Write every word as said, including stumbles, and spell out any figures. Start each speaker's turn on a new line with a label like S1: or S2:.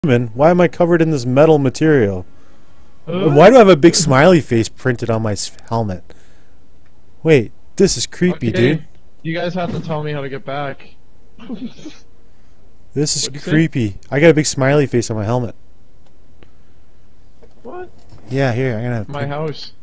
S1: Why am I covered in this metal material?
S2: Uh,
S1: Why do I have a big smiley face printed on my s- helmet? Wait, this is creepy,
S2: okay,
S1: dude.
S2: you guys have to tell me how to get back.
S1: This is
S2: What'd you say?
S1: creepy. I got a big smiley face on my helmet.
S2: What?
S1: Yeah, here, I'm gonna.
S2: My house.